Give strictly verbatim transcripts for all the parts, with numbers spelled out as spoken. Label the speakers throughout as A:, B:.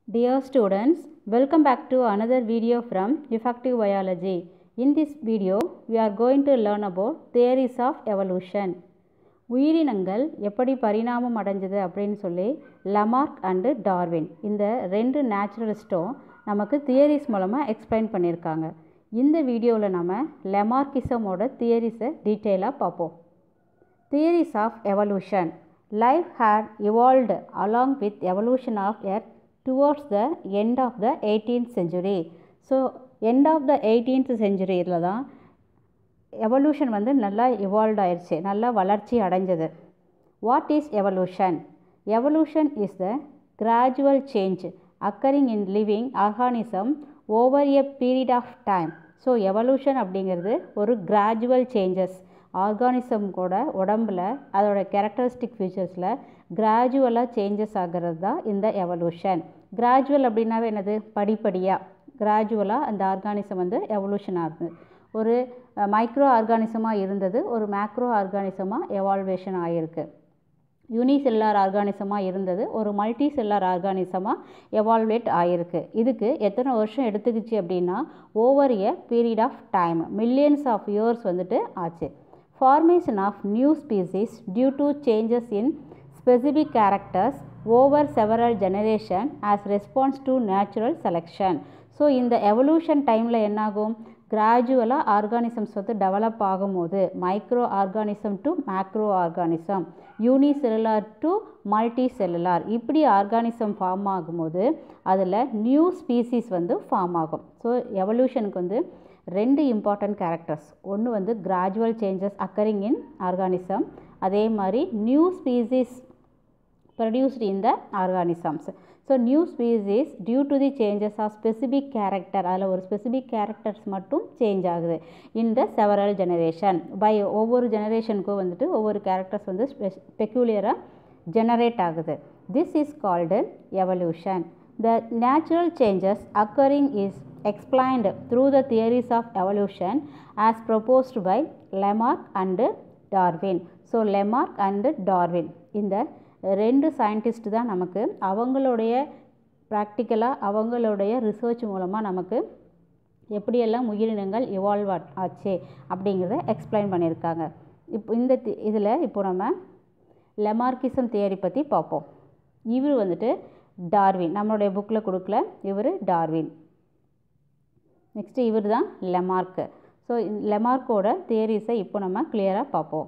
A: Dear students, welcome back to another video from Effective Biology. In this video, we are going to learn about theories of evolution. உயிரினங்கள் எப்படி பரிணாமம் அடைஞ்சது அப்படின்னு சொல்லி Lamarck and Darwin இந்த ரெண்டு நேச்சுரலிஸ்ட்டும் நமக்கு தியரிஸ் மூலமாக எக்ஸ்பிளைன் பண்ணியிருக்காங்க. இந்த வீடியோவில் நம்ம லெமார்க்கிசமோட தியரிஸை டீட்டெயிலாக பார்ப்போம். Theories of evolution. Life had evolved along with evolution of Earth towards the end of the eighteenth century. So, end of the eighteenth century இதில் தான் எவல்யூஷன் வந்து நல்லா இவால்வ் ஆயிடுச்சு, நல்லா வளர்ச்சி அடைஞ்சது. What is evolution? Evolution is the gradual change occurring in living organism over a period of time. So evolution அப்படிங்கிறது ஒரு கிராஜுவல் சேஞ்சஸ் ஆர்கானிசம் கூட உடம்பில் அதோட கேரக்டரிஸ்டிக் ஃபீச்சர்ஸில் கிராஜுவலாக சேஞ்சஸ் ஆகிறது தான் இந்த எவல்யூஷன். கிராஜுவல் அப்படின்னாவே என்னது? படிப்படியாக கிராஜுவலாக அந்த ஆர்கானிசம் வந்து எவல்யூஷன் ஆகுது. ஒரு மைக்ரோ ஆர்கானிசமாக இருந்தது ஒரு மேக்ரோ ஆர்கானிசமாக எவால்வேஷன் ஆகிருக்கு. யூனிசெல்லார் ஆர்கானிசமாக இருந்தது ஒரு மல்டி செல்லார் ஆர்கானிசமாக எவால்வேட் ஆகிருக்கு. இதுக்கு எத்தனை வருஷம் எடுத்துக்கிச்சு அப்படின்னா over a period of time millions of years வந்துட்டு ஆச்சு. Formation of new species due to changes in specific characters over several generations as response to natural selection. So இந்த எவல்யூஷன் டைமில் என்னாகும்? கிராஜுவலாக ஆர்கானிசம்ஸ் வந்து டெவலப் ஆகும்போது micro organism to macro organism, unicellular to multicellular, இப்படி organism form ஆகும்போது அதில் new species வந்து ஃபார்ம் ஆகும். ஸோ எவல்யூஷனுக்கு வந்து ரெண்டு இம்பார்ட்டன்ட் கேரக்டர்ஸ். ஒன்று வந்து gradual changes occurring in organism, அதே மாதிரி new species produced in the organisms. So new species due to the changes of specific character, அதில் ஒரு ஸ்பெசிபிக் கேரக்டர்ஸ் மட்டும் சேஞ்ச் ஆகுது in the several generation. By ஒவ்வொரு ஜெனரேஷனுக்கும் வந்துட்டு ஒவ்வொரு கேரக்டர்ஸ் வந்து பெக்யூலியராக ஜெனரேட் ஆகுது. This is called evolution. The natural changes occurring is explained through the theories of evolution as proposed by Lamarck and Darwin. So, Lamarck and Darwin இந்த ரெண்டு scientist தான் நமக்கு அவங்களுடைய ப்ராக்டிக்கலாக அவங்களுடைய ரிசர்ச் மூலமாக நமக்கு எப்படியெல்லாம் உயிரினங்கள் இவால்வ் ஆச்சு அப்படிங்கிறத எக்ஸ்பிளைன் பண்ணியிருக்காங்க. இப்போ இந்த இதில் இப்போ நம்ம லெமார்க்கிசம் தியரி பற்றி பார்ப்போம். இவர் வந்துட்டு டார்வின், நம்மளுடைய புக்கில் கொடுக்கல, இவர் டார்வின். நெக்ஸ்ட்டு இவர் தான் லெமார்க்கு. ஸோ லெமார்க்கோட தியரிஸை இப்போ நம்ம கிளியராக பார்ப்போம்.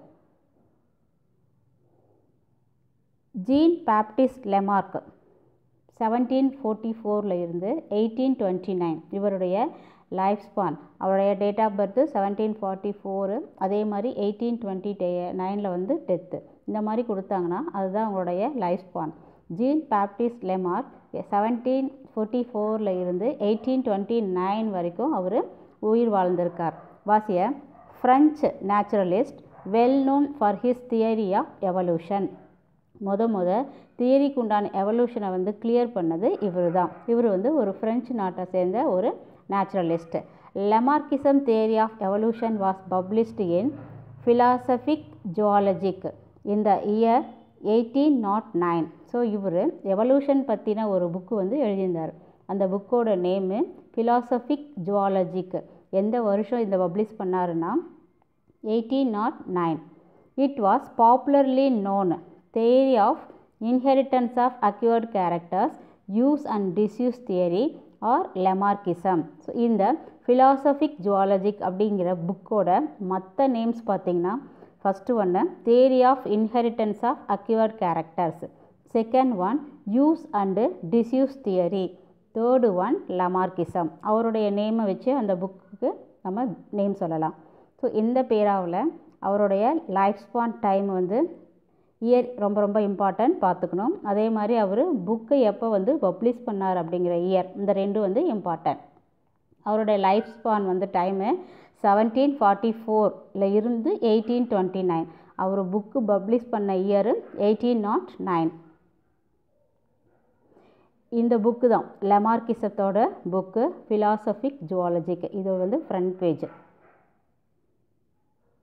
A: Jean Baptiste Lamarck seventeen forty ஃபோரில் இருந்து எயிட்டீன் டுவெண்ட்டி நைன் இவருடைய லைஃப் ஸ்பான், அவருடைய date of birth seventeen forty four, அதே மாதிரி எயிட்டீன் டுவெண்ட்டி டே நைனில் வந்து டெத்து, இந்த மாதிரி கொடுத்தாங்கன்னா அதுதான் அவங்களுடைய life span. Jean Baptiste Lamarck seventeen forty ஃபோரில் இருந்து எயிட்டீன் டுவெண்ட்டி நைன் வரைக்கும் அவர் உயிர் வாழ்ந்திருக்கார். வாசிய French naturalist well known for his theory of evolution. முத முத தியரிக்கு உண்டான எவல்யூஷனை வந்து கிளியர் பண்ணது இவர் தான். இவர் வந்து ஒரு ஃப்ரெஞ்சு நாட்டை சேர்ந்த ஒரு naturalist. Lamarckism theory of evolution was published in Philosophie Zoologique இந்த year eighteen naught nine. So இவர் எவல்யூஷன் பற்றின ஒரு புக்கு வந்து எழுதியிருந்தார். அந்த புக்கோட நேமு ஃபிலாசபிக் ஜுவாலஜிக். எந்த வருஷம் இந்த பப்ளிஷ் பண்ணாருன்னா eighteen naught nine. It was popularly known theory of inheritance of acquired characters use and disuse theory or Lamarckism. So இந்த ஃபிலாசபிக் ஜுவாலஜிக் அப்படிங்கிற புக்கோட மற்ற நேம்ஸ் பார்த்திங்கன்னா ஃபஸ்ட்டு ஒன்று theory of inheritance of acquired characters, second one use and disuse theory, third one Lamarckism. அவருடைய நேமை வச்சு அந்த புக்குக்கு நம்ம நேம் சொல்லலாம். ஸோ இந்த பேராவில் அவருடைய லைஃப் ஸ்பான் டைம் வந்து இயர் ரொம்ப ரொம்ப இம்பார்ட்டன்ட் பார்த்துக்கணும். அதே மாதிரி அவர் புக்கை எப்போ வந்து பப்ளிஷ் பண்ணார் அப்படிங்கிற இயர், இந்த ரெண்டு வந்து இம்பார்ட்டன்ட். அவருடைய லைஃப் ஸ்பான் வந்து டைமு செவன்டீன் ஃபார்ட்டி ஃபோரில் இருந்து எயிட்டீன் டுவெண்ட்டி நைன். அவர் புக்கு பப்ளிஷ் பண்ண இயரு எயிட்டீன் நாட் நைன். இந்த புக்கு தான் லெமார்க்கிசத்தோட புக்கு ஃபிலாசபிக் ஜுவாலஜிக். இது வந்து front page.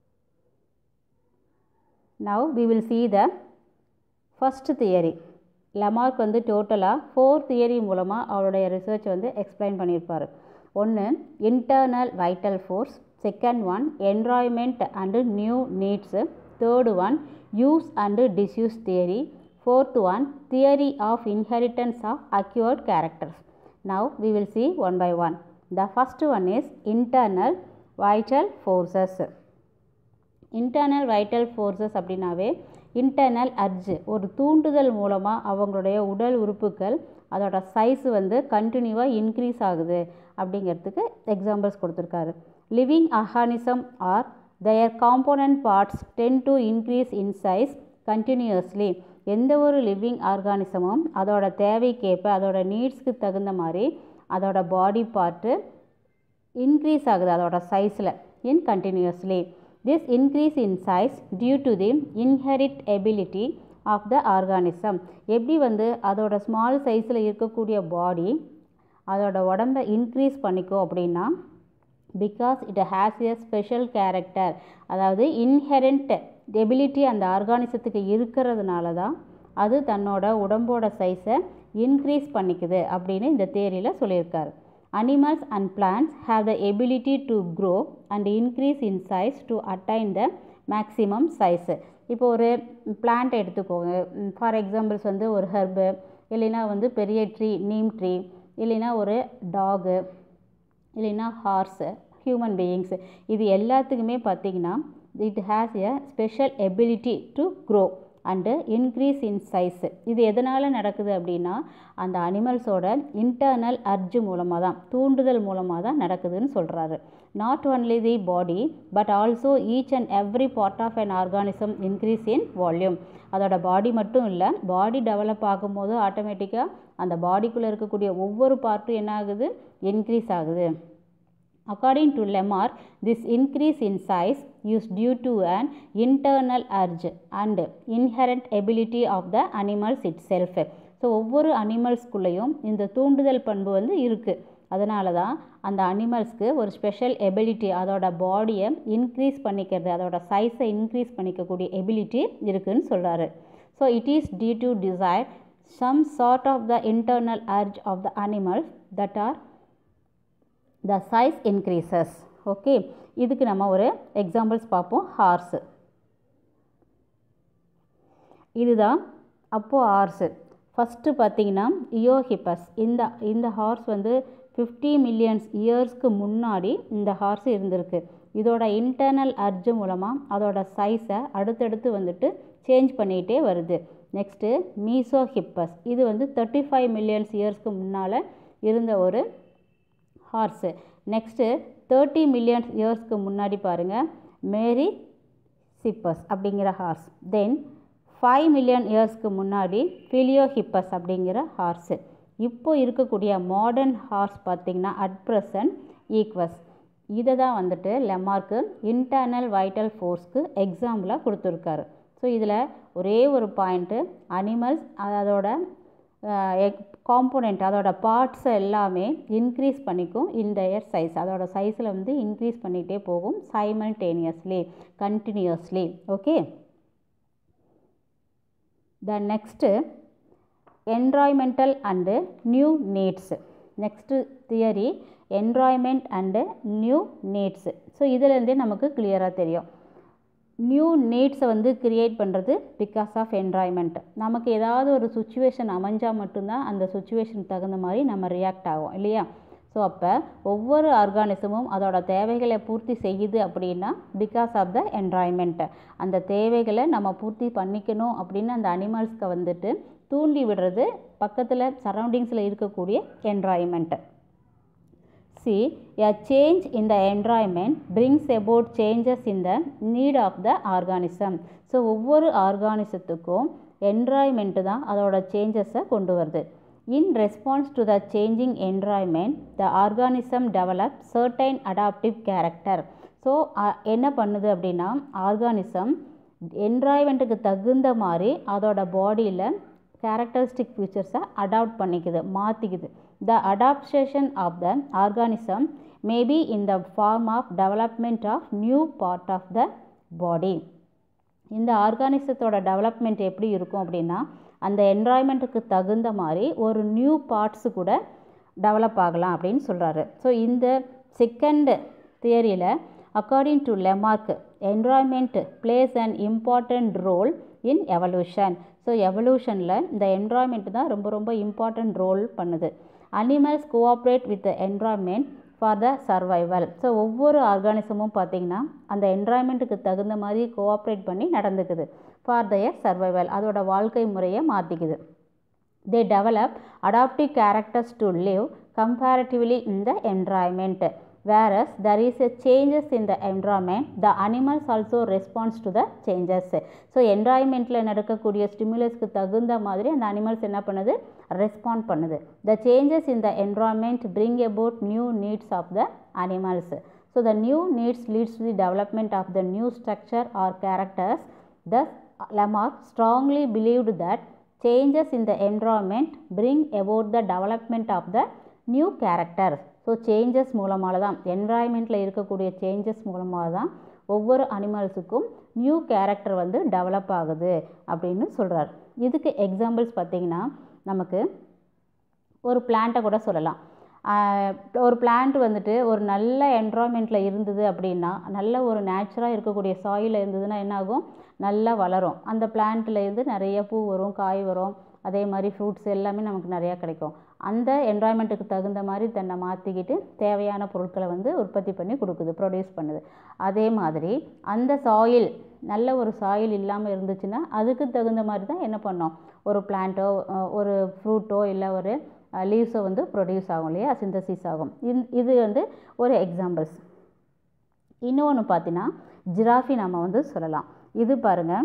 A: Now we will see the first theory. Lamarck வந்து டோட்டலாக ஃபோர் தியரி மூலமாக அவருடைய ரிசர்ச் வந்து எக்ஸ்பிளைன் பண்ணியிருப்பார். ஒன்று internal vital force, second one environment and new needs, third one use and disuse theory, fourth one theory of inheritance of acquired characters. Now we will see one by one. The first one is internal vital forces. Internal vital forces அப்படினாவே internal urge, ஒரு தூண்டுதல் மூலமாக அவங்களுடைய உடல் உறுப்புகள் அதோட size வந்து கண்டினியூவாக இன்க்ரீஸ் ஆகுது அப்படிங்கிறதுக்கு எக்ஸாம்பிள்ஸ் கொடுத்துருக்காரு. Living organism are their component parts tend to increase in size continuously. எந்த ஒரு லிவிங் ஆர்கானிசமும் அதோட தேவைக்கேற்ப அதோட நீட்ஸ்க்கு தகுந்த மாதிரி அதோட பாடி பார்ட்டு இன்க்ரீஸ் ஆகுது அதோட சைஸில் in continuously. This increase in size due to the inherit ability of the organism. எப்படி வந்து அதோட ஸ்மால் சைஸில் இருக்கக்கூடிய பாடி அதோட உடம்பை இன்க்ரீஸ் பண்ணிக்கும் அப்படின்னா because it has a special character, அதாவது இன்ஹெரண்ட் எபிலிட்டி அந்த ஆர்கானிசத்துக்கு இருக்கிறதுனால தான் அது தன்னோட உடம்போட சைஸை இன்க்ரீஸ் பண்ணிக்குது அப்படின்னு இந்த தியரியில் சொல்லியிருக்காரு. Animals and plants have the ability to grow and increase in size to attain the maximum size. இப்போ ஒரு பிளான்ட் எடுத்துக்கோங்க, ஃபார் எக்ஸாம்பிள்ஸ் வந்து ஒரு ஹெர்பு, இல்லைன்னா வந்து பெரிய ட்ரீ நீம் ட்ரீ, இல்லைன்னா ஒரு டாகு, இல்லைன்னா ஹார்ஸு, ஹியூமன் பீயிங்ஸு, இது எல்லாத்துக்குமே பார்த்திங்கன்னா it has a special ability to grow and increase in size. இது எதனால் நடக்குது அப்படின்னா அந்த அனிமல்ஸோட இன்டர்னல் அர்ஜ் மூலமாக தான், தூண்டுதல் மூலமாக தான் நடக்குதுன்னு சொல்கிறாரு. Not only the body but also each and every part of an organism increase in volume. அதோட பாடி மட்டும் இல்லை, பாடி டெவலப் ஆகும்போது ஆட்டோமேட்டிக்காக அந்த பாடிக்குள்ளே இருக்கக்கூடிய ஒவ்வொரு பார்ட்டும் என்ன ஆகுது, இன்க்ரீஸ் ஆகுது. According to Lamarck, this increase in size is due to an internal urge and inherent ability of the animals itself. So ஒவ்வொரு அனிமல்ஸ்குள்ளேயும் இந்த தூண்டுதல் பண்பு வந்து இருக்குது. அதனால தான் அந்த அனிமல்ஸ்க்கு ஒரு ஸ்பெஷல் எபிலிட்டி, அதோட பாடியை இன்க்ரீஸ் பண்ணிக்கிறது, அதோட சைஸை இன்க்ரீஸ் பண்ணிக்கக்கூடிய எபிலிட்டி இருக்குதுன்னு சொல்கிறாரு. So it is due to desire some sort of the internal urge of the animals that are the size increases. Okay, இதுக்கு நம்ம ஒரு எக்ஸாம்பிள்ஸ் பார்ப்போம். ஹார்ஸு, இதுதான் அப்போது ஹார்ஸு. ஃபஸ்ட்டு பார்த்திங்கன்னா இயோஹிப்பஸ். இந்த இந்த ஹார்ஸ் வந்து ஃபிஃப்டி மில்லியன்ஸ் இயர்ஸ்க்கு முன்னாடி இந்த ஹார்ஸ் இருந்திருக்கு. இதோட இன்டர்னல் அர்ஜ் மூலமாக அதோட சைஸை அடுத்தடுத்து வந்துட்டு சேஞ்ச் பண்ணிகிட்டே வருது. நெக்ஸ்ட்டு மீசோஹிப்பஸ், இது வந்து தேர்ட்டி ஃபைவ் மில்லியன்ஸ் இயர்ஸ்க்கு முன்னால் இருந்த ஒரு ஹார்ஸு. நெக்ஸ்ட்டு தேர்ட்டி மில்லியன் இயர்ஸ்க்கு முன்னாடி பாருங்கள் மேரி சிப்பஸ் அப்படிங்கிற ஹார்ஸ். தென் ஃபைவ் மில்லியன் இயர்ஸ்க்கு முன்னாடி ஃபிலியோஹிப்பஸ் அப்படிங்கிற ஹார்ஸு. இப்போ இருக்கக்கூடிய மாடர்ன் ஹார்ஸ் பார்த்திங்கன்னா அட் ப்ரெசன்ட் ஈக்வஸ். இதை தான் வந்துட்டு லெமார்க்கு இன்டர்னல் வைட்டல் ஃபோர்ஸ்க்கு எக்ஸாம்பிளாக கொடுத்துருக்காரு. ஸோ இதில் ஒரே ஒரு பாயிண்ட்டு, அனிமல்ஸ் அதோட காம்போனண்ட் அதோட பார்ட்ஸ் எல்லாமே இன்க்ரீஸ் பண்ணிக்கும் இன் தயர் சைஸ், அதோட சைஸில் வந்து இன்க்ரீஸ் பண்ணிகிட்டே போகும் simultaneously continuously. Okay, the next environmental and new needs. Next theory environment and new needs. So இதிலேருந்தே நமக்கு கிளியராக தெரியும் நியூ நீட்ஸை வந்து க்ரியேட் பண்ணுறது பிகாஸ் ஆஃப் என்வாயன்மெண்ட். நமக்கு ஏதாவது ஒரு சுச்சுவேஷன் அமைஞ்சால் மட்டும்தான் அந்த சுச்சுவேஷனுக்கு தகுந்த மாதிரி நம்ம ரியாக்ட் ஆகும் இல்லையா. ஸோ அப்போ ஒவ்வொரு ஆர்கானிசமும் அதோட தேவைகளை பூர்த்தி செய்யுது அப்படின்னா பிகாஸ் ஆஃப் த என்வாயன்மெண்ட். அந்த தேவைகளை நம்ம பூர்த்தி பண்ணிக்கணும் அப்படின்னு அந்த அனிமல்ஸ்க்கு வந்துட்டு தூண்டி விடுறது பக்கத்தில் சரௌண்டிங்ஸில் இருக்கக்கூடிய environment. See, a change in the environment brings about changes in the need of the organism. So ஒவ்வொரு ஆர்கானிசத்துக்கும் என்வாயன்மெண்ட் தான் அதோட சேஞ்சஸை கொண்டு வருது. In response to the changing environment, the organism develops certain adaptive character. So என்ன பண்ணுது அப்படின்னா organism என்வாயன்மெண்ட்டுக்கு தகுந்த மாதிரி அதோட பாடியில் கேரக்டரிஸ்டிக் ஃபீச்சர்ஸை அடாப்ட் பண்ணிக்குது, மாற்றிக்குது. The adaptation of the organism may be in the form of development of new part of the body. இந்த ஆர்கானிசத்தோட டெவலப்மெண்ட் எப்படி இருக்கும் அப்படின்னா அந்த என்வாயன்மெண்ட்டுக்கு தகுந்த மாதிரி ஒரு நியூ பார்ட்ஸு கூட டெவலப் ஆகலாம் அப்படின்னு சொல்கிறாரு. ஸோ இந்த செகண்ட் தியரியில் according to Lamarck environment plays an important role in evolution. So எவல்யூஷனில் இந்த என்வாயன்மெண்ட் தான் ரொம்ப ரொம்ப இம்பார்ட்டண்ட் ரோல் பண்ணுது. Animals cooperate with the environment for the survival. So ஒவ்வொரு ஆர்கானிசமும் பார்த்திங்கன்னா அந்த என்வாயன்மெண்ட்டுக்கு தகுந்த மாதிரி கோஆப்ரேட் பண்ணி நடந்துக்குது. ஃபார் தயர் சர்வைவல், அதோட வாழ்க்கை முறையை மாற்றிக்குது. They develop adaptive characters to live comparatively in the environment. whereas there is a changes in the environment, the animals also responds to the changes. So environmentல நடக்கக்கூடிய ஸ்டிமுலஸ்க்கு தகுந்த மாதிரி அந்த அனிமல்ஸ் என்ன பண்ணுது, ரெஸ்பாண்ட் பண்ணுது. The changes in the environment bring about new needs of the animals. So the new needs leads to the development of the new structure or characters. Thus Lamarck strongly believed that changes in the environment bring about the development of the new characters. So changes மூலமாக தான், என்வாயன்மெண்ட்டில் இருக்கக்கூடிய changes மூலமாக தான் ஒவ்வொரு அனிமல்ஸுக்கும் new character வந்து develop ஆகுது அப்படின்னு சொல்கிறார். இதுக்கு எக்ஸாம்பிள்ஸ் பார்த்திங்கன்னா நமக்கு ஒரு பிளான்ட்டை கூட சொல்லலாம். ஒரு பிளான்ட் வந்துட்டு ஒரு நல்ல என்வாயன்மெண்ட்டில் இருந்தது அப்படின்னா, நல்ல ஒரு நேச்சுராக இருக்கக்கூடிய சாயிலில் இருந்ததுன்னா என்ன ஆகும், நல்லா வளரும். அந்த பிளான்ட்டில் இருந்து நிறைய பூ வரும், காய் வரும், அதே மாதிரி ஃப்ரூட்ஸ் எல்லாமே நமக்கு நிறையா கிடைக்கும். அந்த என்வாயன்மெண்ட்டுக்கு தகுந்த மாதிரி தன்னை மாற்றிக்கிட்டு தேவையான பொருட்களை வந்து உற்பத்தி பண்ணி கொடுக்குது, ப்ரொடியூஸ் பண்ணுது. அதே மாதிரி அந்த சாயில் நல்ல ஒரு சாயில் இல்லாமல் இருந்துச்சுன்னா அதுக்கு தகுந்த மாதிரி தான் என்ன பண்ணோம், ஒரு பிளான்ட்டோ ஒரு ஃப்ரூட்டோ இல்லை ஒரு லீவ்ஸோ வந்து ப்ரொடியூஸ் ஆகும் இல்லையா, சிந்தசிஸ் ஆகும். இது வந்து ஒரு எக்ஸாம்பிள்ஸ். இன்னொன்று பார்த்தீங்கன்னா ஜிராஃபி நம்ம வந்து சொல்லலாம். இது பாருங்கள்,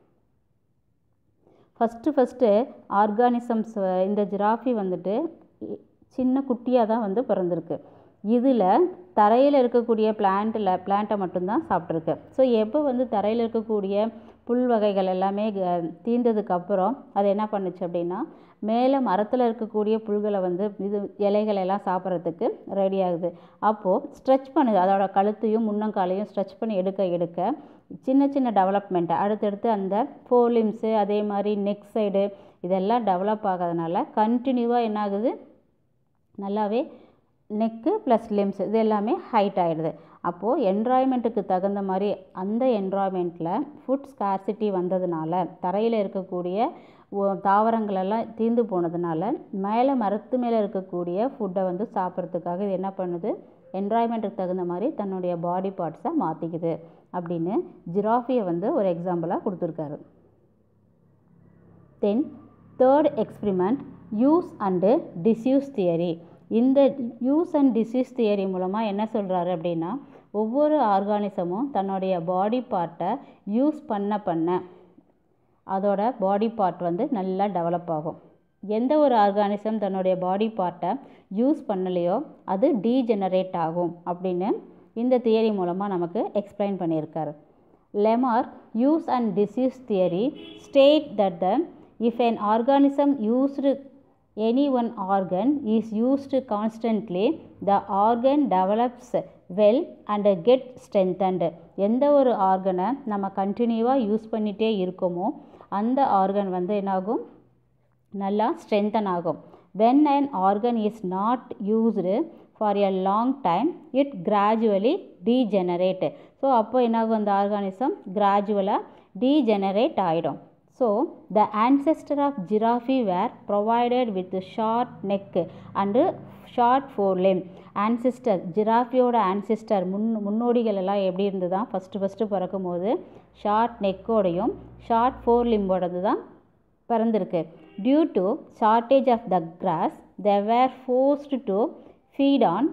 A: ஃபஸ்ட்டு ஃபஸ்ட்டு ஆர்கானிசம்ஸ் இந்த ஜிராஃபி வந்துட்டு சின்ன குட்டியாக தான் வந்து பிறந்திருக்கு. இதில் தரையில் இருக்கக்கூடிய பிளான்ட்டில் பிளான்ட்டை மட்டும்தான் சாப்பிட்ருக்கு. ஸோ எப்போ வந்து தரையில் இருக்கக்கூடிய புல் வகைகள் எல்லாமே தீர்ந்ததுக்கப்புறம் அது என்ன பண்ணுச்சு அப்படின்னா, மேலே மரத்தில் இருக்கக்கூடிய புல்களை வந்து இது இலைகளெல்லாம் சாப்பிட்றதுக்கு ரெடி ஆகுது. அப்போது ஸ்ட்ரெச் பண்ணுது, அதோட கழுத்தையும் முன்னங்காலையும் ஸ்ட்ரெச் பண்ணி எடுக்க எடுக்க சின்ன சின்ன டெவலப்மெண்ட்டை அடுத்தடுத்து அந்த ஃபோர்லிம்ஸு அதே மாதிரி நெக் சைடு இதெல்லாம் டெவலப் ஆகாதனால கண்டினியூவாக என்ன ஆகுது, நல்லாவே நெக்கு ப்ளஸ் லிம்ஸ் இது எல்லாமே ஹைட் ஆகிடுது. அப்போது என்வாயன்மெண்ட்டுக்கு தகுந்த மாதிரி அந்த என்வாயன்மெண்ட்டில் ஃபுட் ஸ்கார்சிட்டி வந்ததுனால, தரையில் இருக்கக்கூடிய தாவரங்களெல்லாம் தீர்ந்து போனதுனால மேலே மரத்து மேலே இருக்கக்கூடிய ஃபுட்டை வந்து சாப்பிட்றதுக்காக இது என்ன பண்ணுது, என்வாயன்மெண்ட்டுக்கு தகுந்த மாதிரி தன்னுடைய பாடி பார்ட்ஸை மாற்றிக்குது அப்படின்னு ஜிராஃபியை வந்து ஒரு எக்ஸாம்பிளாக கொடுத்துருக்காரு. Then third experiment, use and disuse theory. இந்த யூஸ் அண்ட் டிஸ்யூஸ் தியரி மூலமாக என்ன சொல்கிறாரு அப்படின்னா, ஒவ்வொரு ஆர்கானிசமும் தன்னுடைய பாடி பார்ட்டை யூஸ் பண்ண பண்ண அதோட பாடி பார்ட் வந்து நல்லா டெவலப் ஆகும். எந்த ஒரு ஆர்கானிசம் தன்னுடைய பாடி பார்ட்டை யூஸ் பண்ணலையோ அது டீஜெனரேட் ஆகும் அப்படின்னு இந்த தியரி மூலமாக நமக்கு எக்ஸ்பிளைன் பண்ணியிருக்காரு. Lamarck use and disuse theory state that the if an organism used any one organ is used constantly, the organ develops well and get strengthened. எந்த ஒரு ஆர்கனை நம்ம கண்டினியூவாக யூஸ் பண்ணிகிட்டே இருக்கோமோ அந்த ஆர்கன் வந்து என்னாகும், நல்லா ஸ்ட்ரென்தன் ஆகும். when an organ is not used for a long time, it gradually degenerate. So அப்போ என்னாகும், அந்த ஆர்கானிசம் கிராஜுவலாக டீஜெனரேட் ஆகிடும். So the ancestor of giraffe were provided with short neck and short forelimb. ancestor ஜிராஃபியோட ancestor முன் முன்னோடிகள் எல்லாம் எப்படி இருந்தது தான், ஃபஸ்ட்டு ஃபஸ்ட்டு பிறக்கும் போது ஷார்ட் நெக்கோடையும் ஷார்ட் ஃபோர் லிம்போடது தான் பிறந்திருக்கு. Due to shortage of the grass they were forced to feed on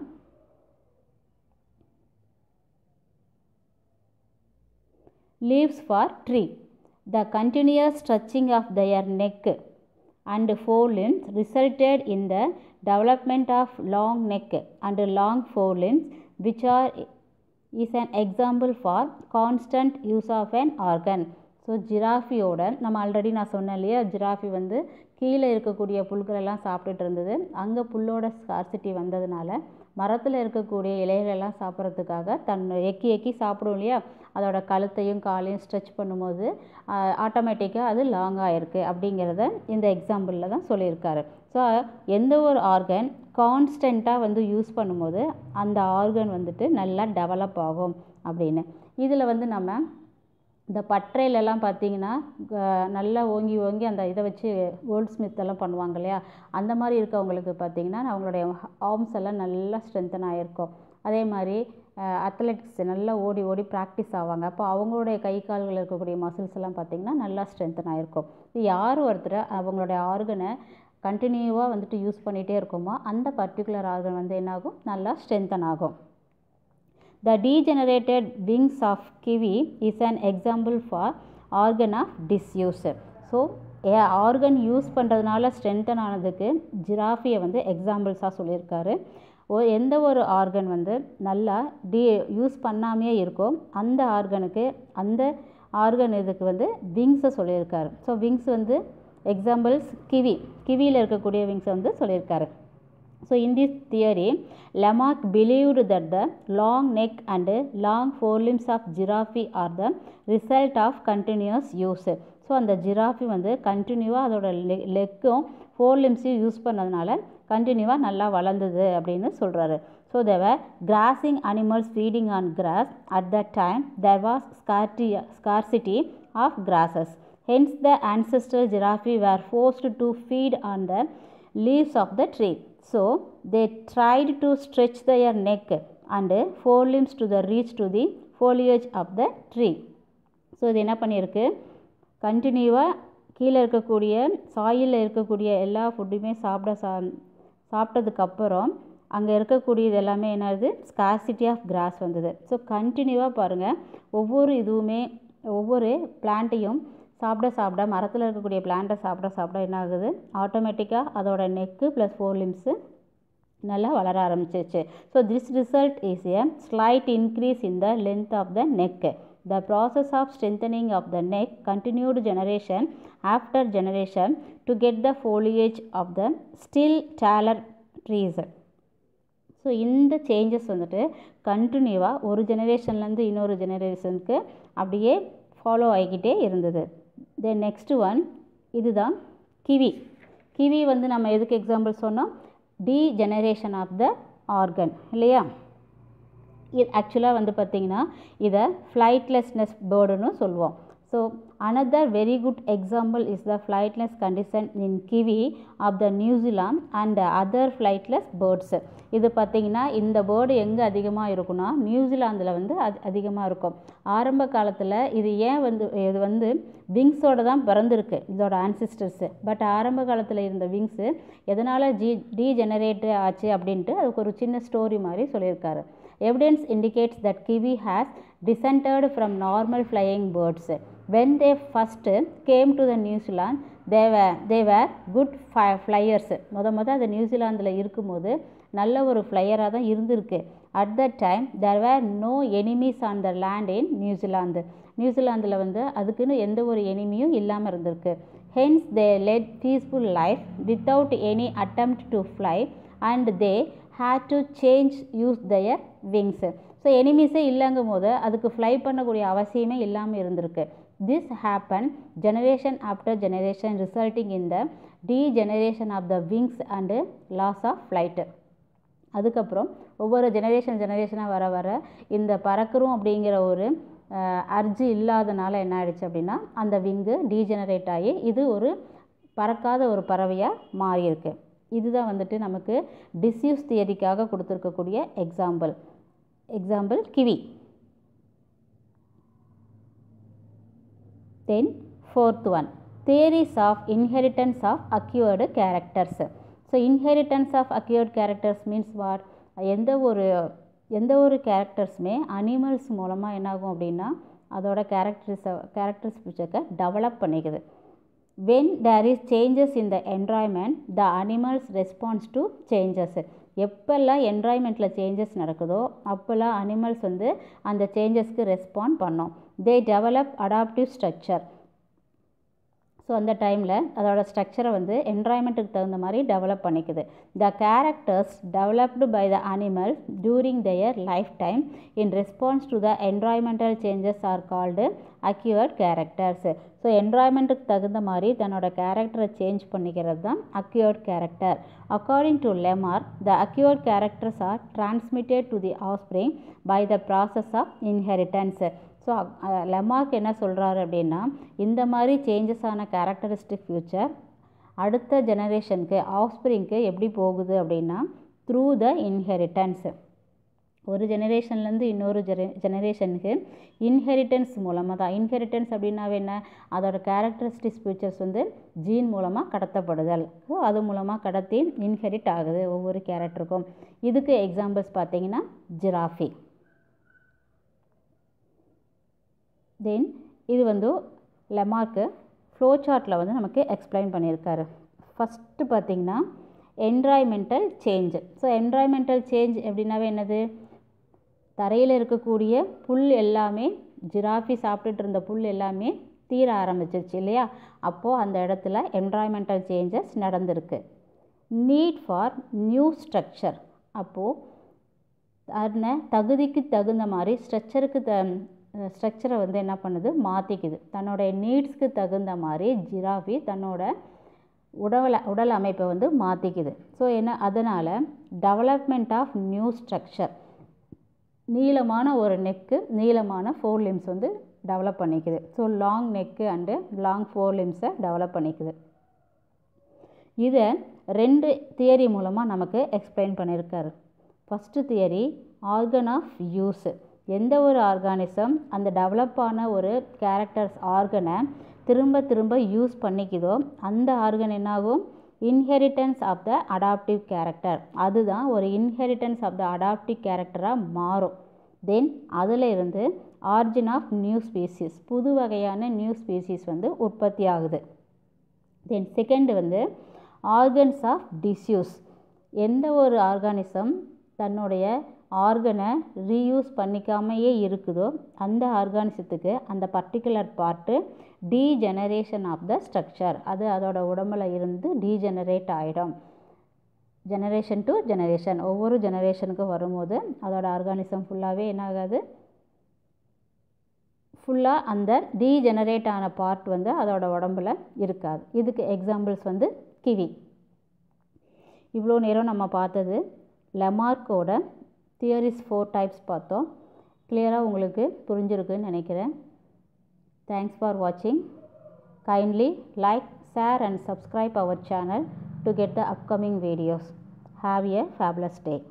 A: leaves for tree. The continuous stretching of their neck and forelimbs resulted in the development of long neck and long forelimbs, which are is an example for constant use of an organ. So ஜிராஃபியோட நம்ம already நான் சொன்னேன் இல்லையா, ஜிராஃபி வந்து கீழே இருக்கக்கூடிய புல்களெல்லாம் சாப்பிட்டுட்டு இருந்தது. அங்கே புல்லோட ஸ்கார்சிட்டி வந்ததுனால மரத்தில் இருக்கக்கூடிய இலைகளெல்லாம் சாப்பிட்றதுக்காக தன் எக்கி எக்கி சாப்பிடும் இல்லையா, அதோட கழுத்தையும் காலையும் ஸ்ட்ரெச் பண்ணும்போது ஆட்டோமேட்டிக்காக அது லாங்காக இருக்குது அப்படிங்கிறத இந்த எக்ஸாம்பிளில் தான் சொல்லியிருக்காரு. ஸோ எந்த ஒரு ஆர்கன் கான்ஸ்டண்ட்டாக வந்து யூஸ் பண்ணும்போது அந்த ஆர்கன் வந்துட்டு நல்லா டெவலப் ஆகும் அப்படின்னு. இதில் வந்து நம்ம இந்த பட்டறையிலலாம் பார்த்திங்கன்னா நல்லா ஓங்கி ஓங்கி அந்த இதை வச்சு கோல்ட் ஸ்மித் எல்லாம் பண்ணுவாங்க இல்லையா, அந்த மாதிரி இருக்கவங்களுக்கு பார்த்திங்கன்னா அவங்களுடைய ஆர்ம்ஸ் எல்லாம் நல்லா ஸ்ட்ரென்தன் ஆகிருக்கும். அதே மாதிரி அத்லெட்டிக்ஸ் நல்லா ஓடி ஓடி ப்ராக்டிஸ் ஆவாங்க. அப்போ அவங்களுடைய கை கால்கள் இருக்கக்கூடிய மசில்ஸ் எல்லாம் பார்த்திங்கன்னா நல்லா ஸ்ட்ரென்தன் ஆகிருக்கும். இது யார் ஒருத்தர் அவங்களுடைய ஆர்கனை கண்டினியூவாக வந்துட்டு யூஸ் பண்ணிகிட்டே இருக்குமோ அந்த பர்டிகுலர் ஆர்கன் வந்து என்னாகும், நல்லா ஸ்ட்ரென்தன் ஆகும். The degenerated wings of kiwi is an example for organ of disuse. So organ use பண்ணுறதுனால ஸ்ட்ரென்தன் ஆனதுக்கு ஜிராஃபியை வந்து எக்ஸாம்பிள்ஸாக சொல்லியிருக்காரு. ஓ எந்த ஒரு ஆர்கன் வந்து நல்லா டி யூஸ் பண்ணாமையே இருக்கும் அந்த ஆர்கனுக்கு அந்த ஆர்கன் இதுக்கு வந்து விங்ஸை சொல்லியிருக்காரு. ஸோ விங்ஸ் வந்து எக்ஸாம்பிள்ஸ் கிவி, கிவியில் இருக்கக்கூடிய விங்ஸை வந்து சொல்லியிருக்காரு. So in this theory, Lamarck believed that the long neck and long forelimbs of giraffe are the result of continuous use. So அந்த ஜிராஃபி வந்து கண்டினியூவாக அதோட லெ லெக்கும் ஃபோர்லிம்ஸையும் யூஸ் பண்ணதுனால கண்டினியூவாக நல்லா வளர்ந்தது அப்படின்னு சொல்கிறாரு. So they were grazing animals feeding on grass at the time there was scarce scarcity of grasses. Hence the ancestral giraffe were forced to feed on the leaves of the tree. So they tried to stretch their neck and forelimbs to the reach to the foliage of the tree. So இது என்ன பண்ணியிருக்கு, கண்டினியூவாக கீழே இருக்கக்கூடிய சாயிலில் இருக்கக்கூடிய எல்லா ஃபுட்டுமே சாப்பிட சா சாப்பிட்டதுக்கப்புறம் அங்கே இருக்கக்கூடியது எல்லாமே என்னது, ஸ்கார்சிட்டி ஆஃப் கிராஸ் வந்தது. ஸோ கண்டினியூவாக பாருங்கள், ஒவ்வொரு இதுவுமே ஒவ்வொரு பிளான்ட்டையும் சாப்பிட சாப்பிட மரத்தில் இருக்கக்கூடிய பிளான்ட்டை சாப்பிட சாப்பிட என்ன ஆகுது, ஆட்டோமேட்டிக்காக அதோட நெக்கு ப்ளஸ் ஃபோர் லிம்ஸு நல்லா வளர ஆரம்பிச்சிச்சு. So this result is a slight increase in the length of the neck. The process of strengthening of the neck continued generation after generation to get the foliage of the still taller trees. So இந்த changes வந்துட்டு கண்டினியூவாக ஒரு ஜெனரேஷன்லேருந்து இன்னொரு ஜெனரேஷனுக்கு அப்படியே follow ஆகிக்கிட்டே இருந்தது. Then next one இதுதான் கிவி. கிவி வந்து நம்ம எதுக்கு எக்ஸாம்பிள் சொன்னோம், டீஜெனரேஷன் ஆஃப் த ஆர்கன் இல்லையா. இது ஆக்சுவலாக வந்து பார்த்திங்கன்னா இதை ஃப்ளைட்லெஸ்னஸ் பேர்டுன்னு சொல்லுவோம். So another very good example is the flightless condition in kiwi of the New Zealand and other flightless birds. இது பார்த்திங்கன்னா இந்த பேர்டு எங்கே அதிகமாக இருக்குன்னா நியூசிலாந்தில் வந்து அது அதிகமாக இருக்கும். ஆரம்ப காலத்தில் இது ஏன் வந்து இது வந்து விங்ஸோடு தான் பிறந்திருக்கு இதோட ஆன்சிஸ்டர்ஸு. பட் ஆரம்ப காலத்தில் இருந்த விங்ஸு எதனால் ஜி டீஜெனரேட் ஆச்சு அப்படின்ட்டு அதுக்கு ஒரு சின்ன ஸ்டோரி மாதிரி சொல்லியிருக்காரு. Evidence indicates that kiwi has descended from normal flying birds. When they first came to the New Zealand, they were they were good flyers. முத முத அது நியூசிலாந்தில் இருக்கும்போது நல்ல ஒரு ஃப்ளையராக தான் இருந்திருக்கு. At that time there were no enemies on the land in New Zealand. நியூசிலாந்தில் வந்து அதுக்குன்னு எந்த ஒரு எனிமியும் இல்லாமல் இருந்திருக்கு. Hence they led peaceful life without any attempt to fly and they had to change use their wings. So எனிமீஸே இல்லைங்கும் போது அதுக்கு ஃப்ளை பண்ணக்கூடிய அவசியமே இல்லாமல் இருந்திருக்கு. This happened generation after generation resulting in the degeneration of the wings and loss of flight. அதுக்கப்புறம் ஒவ்வொரு ஜெனரேஷன் ஜெனரேஷனாக வர வர இந்த பறக்கிறோம் அப்படிங்கிற ஒரு அர்ஜி இல்லாதனால என்ன ஆயிடுச்சு அப்படின்னா அந்த விங்கு டீஜெனரேட் ஆகி இது ஒரு பறக்காத ஒரு பறவையாக மாறியிருக்கு. இதுதான் வந்துட்டு நமக்கு டிஸ்யூஸ் தியரிக்காக கொடுத்துருக்கக்கூடிய example. Example kiwi. Then fourth one theories of inheritance of acquired characters. So inheritance of acquired characters means what, எந்த ஒரு எந்த ஒரு கேரக்டர்ஸுமே அனிமல்ஸ் மூலமாக என்னாகும் அப்படின்னா அதோட கேரக்டரிஸை கேரக்டரிஸ்டிக்கை டெவலப் பண்ணிக்குது. When there is changes in the environment, the animals responds to changes. எப்பெல்லாம் என்வாயன்மெண்ட்டில் சேஞ்சஸ் நடக்குதோ அப்போல்லாம் அனிமல்ஸ் வந்து அந்த சேஞ்சஸ்க்கு ரெஸ்பாண்ட் பண்ணோம். They develop adaptive structure. So so அந்த டைமில் அதோட ஸ்ட்ரக்சரை வந்து என்வாயன்மெண்ட்டுக்கு தகுந்த மாதிரி டெவலப் பண்ணிக்குது. The characters developed by the animal during their life time in response to the environmental changes are called acquired characters. So என்வாயன்மெண்ட்டுக்கு தகுந்த மாதிரி தன்னோட கேரக்டரை சேஞ்ச் பண்ணிக்கிறது தான் acquired character. According to Lamarck, the acquired characters are transmitted to the offspring by the process of inheritance. So Lamarck என்ன சொல்கிறாரு அப்படின்னா, இந்த மாதிரி சேஞ்சஸ் ஆன கேரக்டரிஸ்டிக் ஃபியூச்சர் அடுத்த ஜெனரேஷனுக்கு ஆஃப்ஸ்பிரிங்க்கு எப்படி போகுது அப்படின்னா த்ரூ த இன்ஹெரிட்டன்ஸ். ஒரு ஜெனரேஷன்லேருந்து இன்னொரு ஜென ஜெனரேஷனுக்கு இன்ஹெரிட்டன்ஸ் மூலமாக தான். இன்ஹெரிட்டன்ஸ் அப்படின்னாவே என்ன, அதோட கேரக்டரிஸ்டிக்ஸ் ஃபியூச்சர்ஸ் வந்து ஜீன் மூலமாக கடத்தப்படுதல். ஸோ அது மூலமாக கடத்தி இன்ஹெரிட் ஆகுது ஒவ்வொரு கேரக்டருக்கும். இதுக்கு எக்ஸாம்பிள்ஸ் பார்த்தீங்கன்னா ஜிராஃபி. தென் இது வந்து லெமார்க்கு ஃப்ளோ சார்ட்டில் வந்து நமக்கு எக்ஸ்பிளைன் பண்ணியிருக்காரு. ஃபஸ்ட்டு பார்த்திங்கன்னா environmental change. So environmental change எப்படின்னாவே என்னது, தரையில் இருக்கக்கூடிய புல் எல்லாமே, ஜிராஃபி சாப்பிட்டுட்டு இருந்த புல் எல்லாமே தீர ஆரம்பிச்சிருச்சு இல்லையா. அப்போது அந்த இடத்துல என்வாயன்மெண்டல் சேஞ்சஸ் நடந்திருக்கு. Need for new structure. அப்போது அதனை தகுதிக்கு தகுந்த மாதிரி ஸ்ட்ரக்சருக்கு த ஸ்ட்ரக்சரை வந்து என்ன பண்ணுது, மாற்றிக்குது. தன்னோடைய நீட்ஸ்க்கு தகுந்த மாதிரி ஜிராஃபி தன்னோட உடல் உடல் அமைப்பை வந்து மாற்றிக்குது. ஸோ என்ன, அதனால் டெவலப்மெண்ட் ஆஃப் நியூ ஸ்ட்ரக்சர், நீளமான ஒரு நெக்கு, நீளமான ஃபோர் லிம்ஸ் வந்து டெவலப் பண்ணிக்குது. So long neck and long fore லிம்ஸை டெவலப் பண்ணிக்குது. இதை ரெண்டு தியரி மூலமாக நமக்கு எக்ஸ்பிளைன் பண்ணியிருக்காரு. First theory organ of use. எந்த ஒரு ஆர்கானிசம் அந்த டெவலப் ஆன ஒரு கேரக்டர்ஸ் ஆர்கனை திரும்ப திரும்ப யூஸ் பண்ணிக்குதோ அந்த ஆர்கன் என்னாகும், inheritance of the adaptive character. அதுதான் ஒரு இன்ஹெரிட்டன்ஸ் ஆஃப் த அடாப்டிவ் கேரக்டராக மாறும். தென் அதில் இருந்து ஆர்ஜின் ஆஃப் நியூ ஸ்பீசிஸ், புது வகையான நியூ ஸ்பீசிஸ் வந்து உற்பத்தி ஆகுது. தென் செகண்ட் வந்து ஆர்கன்ஸ் ஆஃப் டிஸ்யூஸ். எந்த ஒரு ஆர்கானிசம் தன்னுடைய ஆர்கனை ரீயூஸ் பண்ணிக்காமையே இருக்குதோ அந்த ஆர்கானிசத்துக்கு அந்த particular part degeneration of the structure, அது அதோட உடம்புல இருந்து டீஜெனரேட் ஆகிடும். ஜெனரேஷன் டு ஜெனரேஷன், ஒவ்வொரு ஜெனரேஷனுக்கு வரும்போது அதோட ஆர்கானிசம் ஃபுல்லாகவே என்ன ஆகாது, ஃபுல்லாக அந்த டீஜெனரேட் ஆன பார்ட் வந்து அதோட உடம்புல இருக்காது. இதுக்கு எக்ஸாம்பிள்ஸ் வந்து கிவி. இவ்வளோ நேரம் நம்ம பார்த்தது லெமார்க்கோட தியரிஸ் ஃபோர் டைப்ஸ் பார்த்தோம். கிளியராக உங்களுக்கு புரிஞ்சிருக்குன்னு நினைக்கிறேன். தேங்க்ஸ் ஃபார் வாட்சிங். Kindly like, share and subscribe our channel to get the upcoming videos. Have a fabulous day.